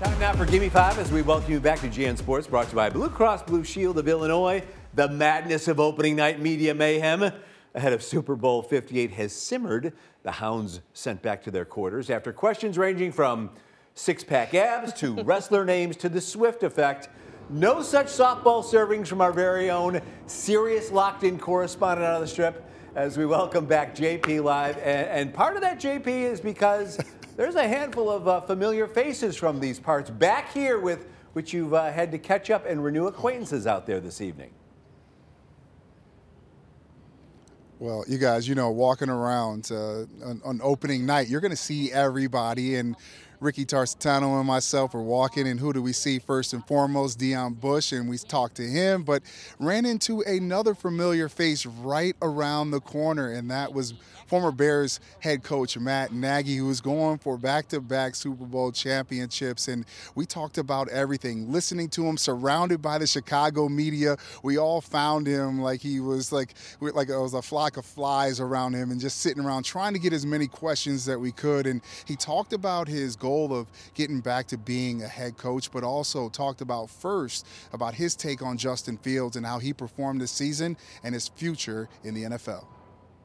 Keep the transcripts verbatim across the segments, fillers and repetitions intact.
Time now for Gimme Five as we welcome you back to G N Sports, brought to you by Blue Cross Blue Shield of Illinois. The madness of opening night media mayhem ahead of Super Bowl fifty-eight has simmered. The Hounds sent back to their quarters after questions ranging from six-pack abs to wrestler names to the Swift effect. No such softball servings from our very own serious locked-in correspondent out of the Strip as we welcome back J P live. And, and part of that, J P, is because there's a handful of uh, familiar faces from these parts back here with which you've uh, had to catch up and renew acquaintances out there this evening. Well, you guys, you know, walking around uh, on, on opening night, you're going to see everybody. And Ricky Tarsitano and myself are walking, and who do we see first and foremost? Deion Bush, and we talked to him, but ran into another familiar face right around the corner, and that was former Bears head coach Matt Nagy, who was going for back-to-back Super Bowl championships. And we talked about everything, listening to him, surrounded by the Chicago media. We all found him like he was like, like it was a flock of flies around him and just sitting around trying to get as many questions that we could. And he talked about his goal of getting back to being a head coach, but also talked about first about his take on Justin Fields and how he performed this season and his future in the N F L.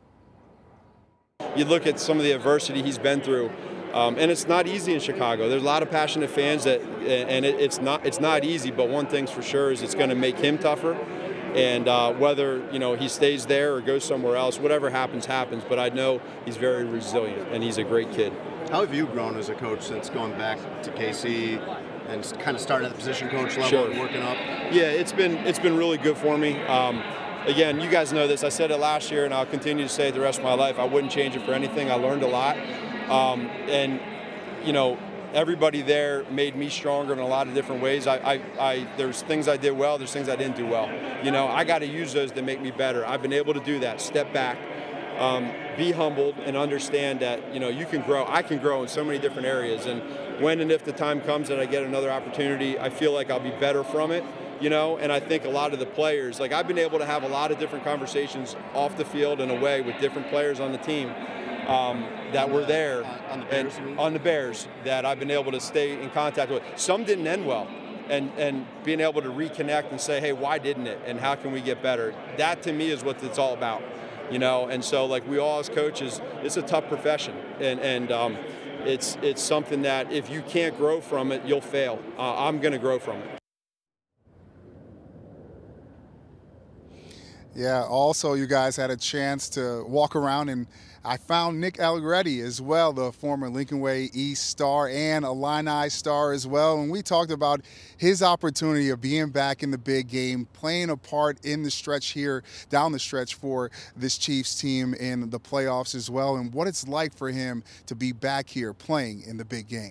You look at some of the adversity he's been through, um, and it's not easy in Chicago. There's a lot of passionate fans that, and it, it's not it's not easy. But one thing's for sure is it's going to make him tougher. And uh, whether you know he stays there or goes somewhere else, whatever happens, happens. But I know he's very resilient, and he's a great kid. How have you grown as a coach since going back to K C and kind of starting at the position coach level Sure. and working up? Yeah, it's been it's been really good for me. Um, again, you guys know this. I said it last year, and I'll continue to say it the rest of my life. I wouldn't change it for anything. I learned a lot, um, and you know, everybody there made me stronger in a lot of different ways. I, I, I there's things I did well. There's things I didn't do well. You know, I got to use those to make me better. I've been able to do that. Step back. Um, be humbled and understand that, you know, you can grow. I can grow in so many different areas. And when and if the time comes that I get another opportunity, I feel like I'll be better from it, you know. And I think a lot of the players, like I've been able to have a lot of different conversations off the field and away with different players on the team um, that were there. On the Bears, and, on the Bears that I've been able to stay in contact with. Some didn't end well. And, and being able to reconnect and say, hey, why didn't it? And how can we get better? That to me is what it's all about. You know, and so like we all as coaches, it's a tough profession, and and um, it's it's something that if you can't grow from it, you'll fail. Uh, I'm going to grow from it. Yeah, also you guys had a chance to walk around, and I found Nick Allegretti as well, the former Lincoln Way East star and Illini star as well. And we talked about his opportunity of being back in the big game, playing a part in the stretch here, down the stretch for this Chiefs team in the playoffs as well, and what it's like for him to be back here playing in the big game.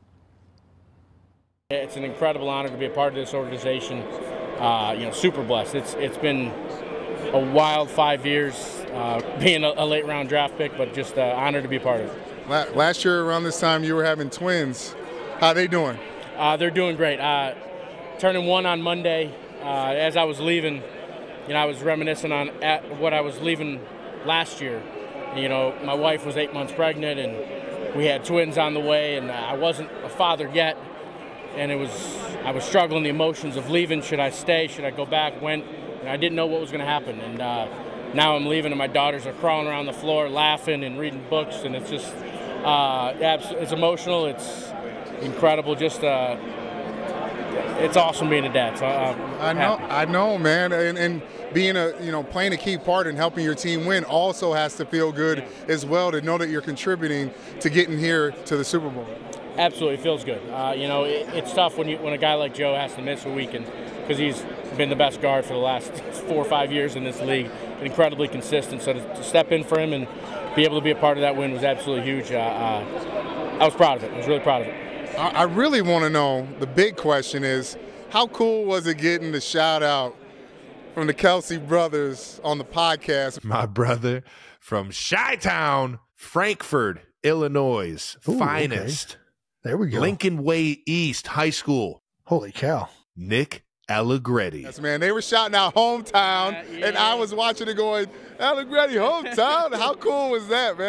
It's an incredible honor to be a part of this organization. Uh, you know, super blessed. It's it's been a wild five years, uh, being a, a late round draft pick, but just uh, honored to be a part of it. Last year around this time you were having twins. How are they doing? Uh, they're doing great. Uh, turning one on Monday. Uh, as I was leaving, you know, I was reminiscing on at what I was leaving last year. You know, my wife was eight months pregnant, and we had twins on the way, and I wasn't a father yet. And it was, I was struggling the emotions of leaving. Should I stay? Should I go back? When? And I didn't know what was going to happen. And uh, now I'm leaving, and my daughters are crawling around the floor, laughing and reading books, and it's just, uh, it's emotional. It's incredible. Just, uh, it's awesome being a dad. So I'm I know, happy. I know, man, and, and being a, you know, playing a key part in helping your team win also has to feel good yeah. as well, to know that you're contributing to getting here to the Super Bowl. Absolutely, it feels good. Uh, you know, it, it's tough when you when a guy like Joe has to miss a week, and because he's been the best guard for the last four or five years in this league, incredibly consistent. So to, to step in for him and be able to be a part of that win was absolutely huge. Uh, uh, I was proud of it. I was really proud of it. I, I really want to know, the big question is, how cool was it getting the shout out from the Kelsey brothers on the podcast? My brother from Chi-Town, Frankfort, Illinois, Ooh, finest. Okay. There we go. Lincoln Way East High School. Holy cow. Nick Allegretti. Yes, man. They were shouting out hometown, uh, yeah. and I was watching it going, Allegretti, hometown? How cool was that, man?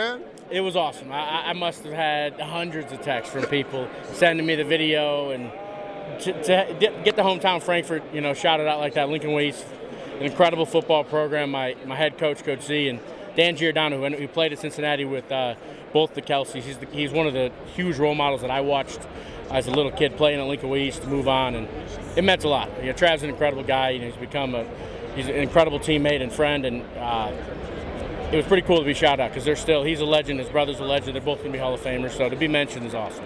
it was awesome. I, I must have had hundreds of texts from people sending me the video, and to, to get the hometown Frankfurt, you know, shouted out like that. Lincoln West, an incredible football program. My my head coach, Coach Z, and Dan Giordano, who, who played at Cincinnati with uh, both the Kelseys. He's the, he's one of the huge role models that I watched as a little kid playing at Lincoln West to move on, and it meant a lot. You know, Trav's an incredible guy. You know, he's become a he's an incredible teammate and friend, and uh, it was pretty cool to be shouted out because they're still he's a legend. His brother's a legend. They're both going to be Hall of Famers, so to be mentioned is awesome.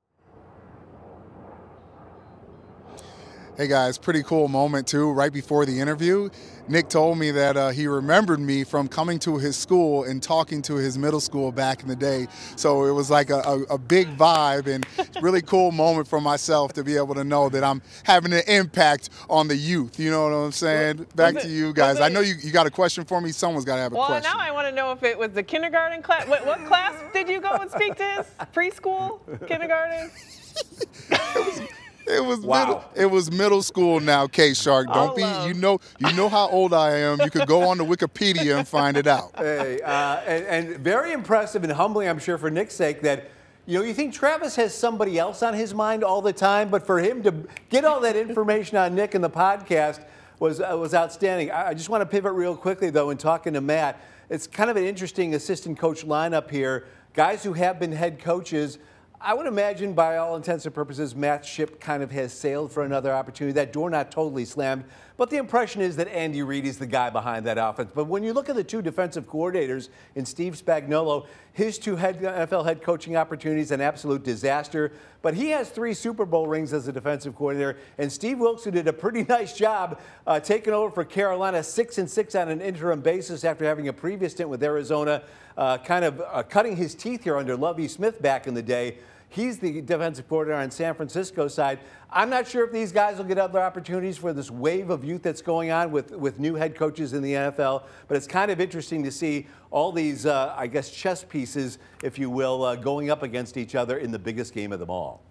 Hey guys, pretty cool moment too. Right before the interview, Nick told me that uh, he remembered me from coming to his school and talking to his middle school back in the day. So it was like a, a, a big vibe and really cool moment for myself to be able to know that I'm having an impact on the youth. You know what I'm saying? Back it, to you guys. it, I know you, you got a question for me. Someone's got to have a well, question. Well, now I want to know if it was the kindergarten class. What, what class did you go and speak to? His? Preschool? Kindergarten? it was, It was wow. middle. It was middle school now, K Shark. Don't All be. love. You know. You know how old I am. You could go on to Wikipedia and find it out. Hey, uh, and, and very impressive and humbling, I'm sure, for Nick's sake, that you know you think Travis has somebody else on his mind all the time, but for him to get all that information on Nick in the podcast was uh, was outstanding. I, I just want to pivot real quickly though, in talking to Matt. It's kind of an interesting assistant coach lineup here. Guys who have been head coaches. I would imagine, by all intents and purposes, Matt's ship kind of has sailed for another opportunity. That door not totally slammed, but the impression is that Andy Reid is the guy behind that offense. But when you look at the two defensive coordinators in Steve Spagnuolo, his two head, N F L head coaching opportunities, an absolute disaster. But he has three Super Bowl rings as a defensive coordinator, and Steve Wilkes, who did a pretty nice job uh, taking over for Carolina, six and six on an interim basis after having a previous stint with Arizona, uh, kind of uh, cutting his teeth here under Lovie Smith back in the day. He's the defensive coordinator on San Francisco's side. I'm not sure if these guys will get other opportunities for this wave of youth that's going on with, with new head coaches in the N F L, but it's kind of interesting to see all these, uh, I guess, chess pieces, if you will, uh, going up against each other in the biggest game of them all.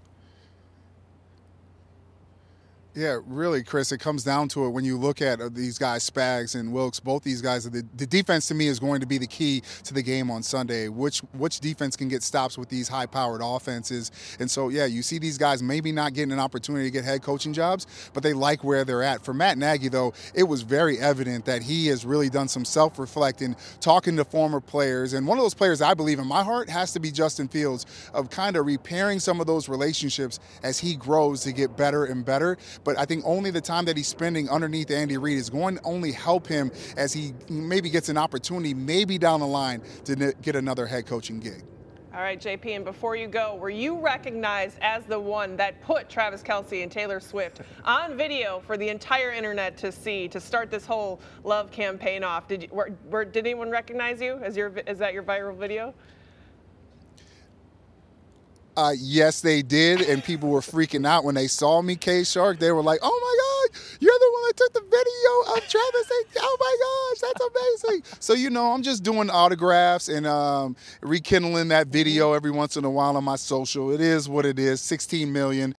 Yeah, really, Chris, it comes down to it when you look at uh, these guys, Spags and Wilkes, both these guys, the, the defense to me is going to be the key to the game on Sunday. Which which defense can get stops with these high-powered offenses? And so, yeah, you see these guys maybe not getting an opportunity to get head coaching jobs, but they like where they're at. For Matt Nagy, though, it was very evident that he has really done some self-reflecting, talking to former players. And one of those players I believe in my heart has to be Justin Fields, of kind of repairing some of those relationships as he grows to get better and better. But I think only the time that he's spending underneath Andy Reid is going to only help him as he maybe gets an opportunity, maybe down the line, to get another head coaching gig. All right, J P, and before you go, were you recognized as the one that put Travis Kelce and Taylor Swift on video for the entire internet to see, to start this whole love campaign off? Did you, were, were, did anyone recognize you? Is, your, is that your viral video? Uh, yes, they did, and people were freaking out when they saw me, K-Shark. They were like, oh, my God, you're the one that took the video of Travis. They, oh, my gosh, that's amazing. So, you know, I'm just doing autographs and um, rekindling that video every once in a while on my social. It is what it is, sixteen million.